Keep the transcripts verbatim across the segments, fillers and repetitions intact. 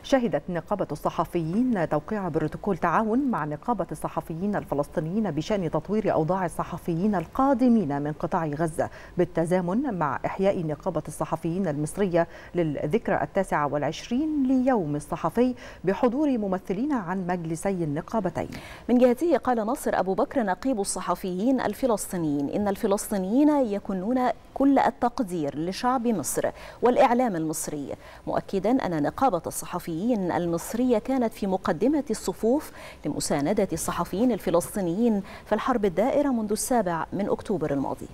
شهدت نقابة الصحفيين توقيع بروتوكول تعاون مع نقابة الصحفيين الفلسطينيين بشأن تطوير أوضاع الصحفيين القادمين من قطاع غزة، بالتزامن مع إحياء نقابة الصحفيين المصرية للذكرى التاسعة والعشرين ليوم الصحفي بحضور ممثلين عن مجلسي النقابتين. من جهته قال ناصر أبو بكر نقيب الصحفيين الفلسطينيين إن الفلسطينيين يكونون كل التقدير لشعب مصر والإعلام المصري، مؤكدا أن نقابة الصحفيين المصرية كانت في مقدمة الصفوف لمساندة الصحفيين الفلسطينيين في الحرب الدائرة منذ السابع من أكتوبر الماضي.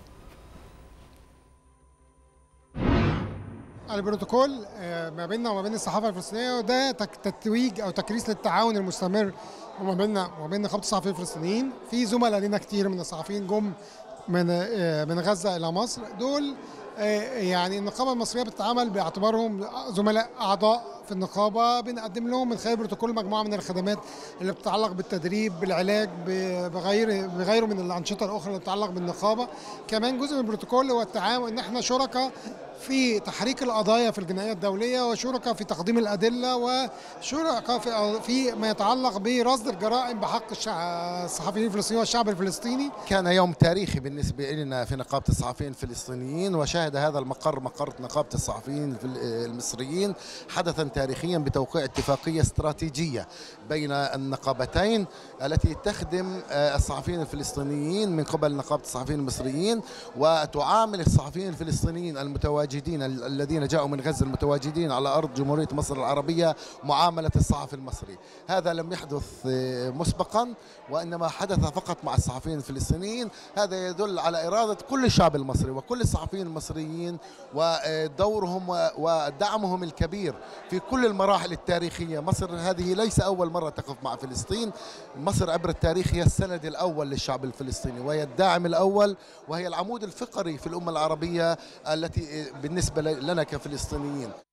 البروتوكول ما بيننا وما بين الصحافه الفلسطينيه وده تتويج او تكريس للتعاون المستمر وما بيننا وما بين نقابه الصحفيين الفلسطينيين. في زملاء لنا كتير من الصحفيين جم من من غزه الى مصر، دول يعني النقابه المصريه بتتعامل باعتبارهم زملاء اعضاء في النقابه، بنقدم لهم من خلال البروتوكول مجموعه من الخدمات اللي بتتعلق بالتدريب، بالعلاج، بغير بغيره من الانشطه الاخرى اللي بتتعلق بالنقابه. كمان جزء من البروتوكول هو التعاون، ان احنا شركاء في تحريك القضايا في الجنائيه الدوليه، وشركاء في تقديم الادله، وشركاء في في ما يتعلق برصد الجرائم بحق الصحفيين الفلسطينيين والشعب الفلسطيني. كان يوم تاريخي بالنسبه لنا في نقابه الصحفيين الفلسطينيين، وشهد هذا المقر مقر نقابه الصحفيين المصريين حدثا تاريخيا بتوقيع اتفاقيه استراتيجيه بين النقابتين التي تخدم الصحفيين الفلسطينيين من قبل نقابه الصحفيين المصريين، وتعامل الصحفيين الفلسطينيين المتواجدين الذين جاءوا من غزة المتواجدين على أرض جمهورية مصر العربية معاملة الصحفي المصري. هذا لم يحدث مسبقا، وإنما حدث فقط مع الصحفيين الفلسطينيين. هذا يدل على إرادة كل الشعب المصري وكل الصحفيين المصريين ودورهم ودعمهم الكبير في كل المراحل التاريخية. مصر هذه ليس أول مرة تقف مع فلسطين، مصر عبر التاريخ هي السند الأول للشعب الفلسطيني، وهي الداعم الأول، وهي العمود الفقري في الأمة العربية التي بالنسبة لنا كفلسطينيين.